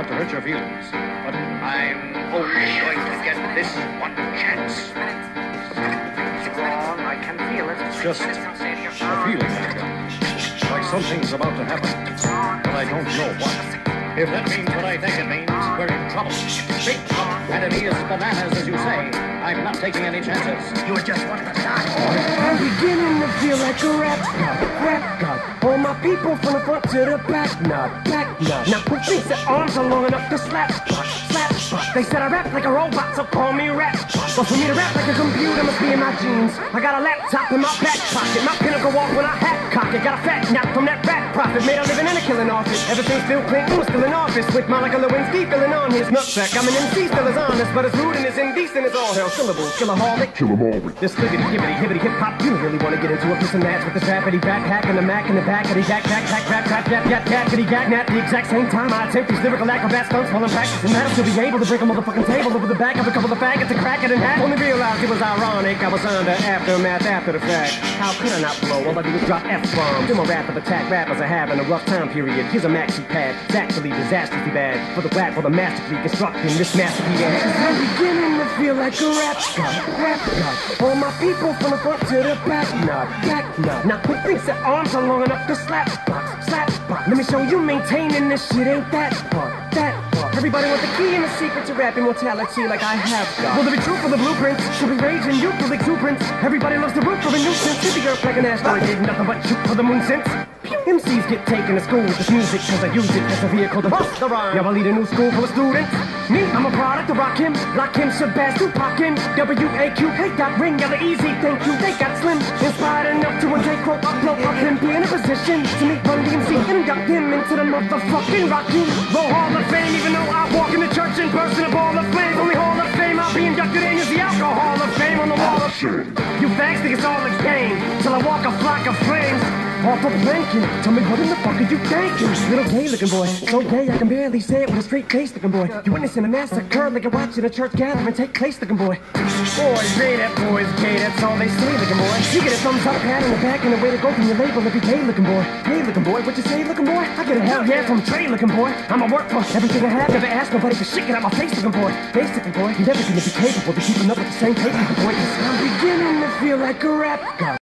not to hurt your feelings, but I'm only going to get this one chance. Something's wrong. I can feel it. it's just a feeling I get. Like something's about to happen, but I don't know what. If that means what I think it means, we're in trouble. Big trouble. And it is bananas, as you say. I'm not taking any chances. You just want to die. I'm beginning to feel like a rap god. All my people from the front to the back nut. Now who thinks their arms are long enough to slap? They said I rap like a robot, so call me rap. But for me to rap like a computer must be in my jeans. I got a laptop in my back pocket. My pinnacle walk when I hat cock it. Got a fat nap from that rap profit. Made a living in a killing office. Ever since Bill Clinton was still in office. With Monica Lewinsky filling on his nutsack. I'm an MC, still as honest, but as rude and as indecent as all hell. Syllables, killaholic. This liggity, gibbity, hibbity, hip hop. You really want to get into a piece of match with this rappity backpack and the Mac in the back of the yak, rap, yappity, yak, at the exact same time. I attempt these lyrical acrobat stunts while I'm practicing that. To be able to break a motherfucking table over the back of a couple of faggots and crack it in half. Only realized it was ironic. I was under aftermath after the fact. How could I not blow? All I do is drop F-bombs. In my wrath of attack, rappers are having a rough time period. Here's a maxi pad. It's actually disastrously bad. For the whack, for the masterfully constructing this masterpiece. I'm beginning to feel like a rap god. All my people from the front to the back nut. Now who thinks their arms are long enough to slap box? Let me show you maintaining this shit ain't that far. Everybody wants the key and the secret to rap immortality like I have got. Will there be truth for the blueprints? Should be raging youthful exuberance. Everybody loves the root for the nuisance. Hit the earth like an asteroid, did nothing but shoot for the moon since. MCs get taken to school with this music cause I use it as a vehicle to bust the rhyme. Now I lead a new school full of students. Me, I'm a product of Rakim, Lakim, Shabazz, Tupac, him, W-A-Q, hey, got ring, yellow easy, thank you, they got slim. Inspired enough to one day quote, upload, up him, be in a position to meet Run DMC, induct him into the motherfucking Rocky Roll Hall of Fame, even though I walk in the church and burst in a ball of flames. Only Hall of Fame I'll be inducted in is the Alcohol of Fame on the wall of shame. You fags think it's all a game, till I walk a flock of flames. Off a blanket, tell me what in the fuck are you thinking? Little gay looking boy, so gay I can barely say it with a straight face looking boy. You witnessing a massacre like you're watching a church gathering take place looking boy. Boys gay, that boy's gay, that's all they say looking boy. You get a thumbs up, pat in the back and a way to go from your label if you gay looking boy. Gay looking boy, what you say looking boy? I get a hell yeah from Trey looking boy. I'ma work for everything I have, never ask nobody for shit, get out my face looking boy. Face looking boy, you're never gonna be capable of keeping up with the same pace looking boy. Cause I'm beginning to feel like a rap god.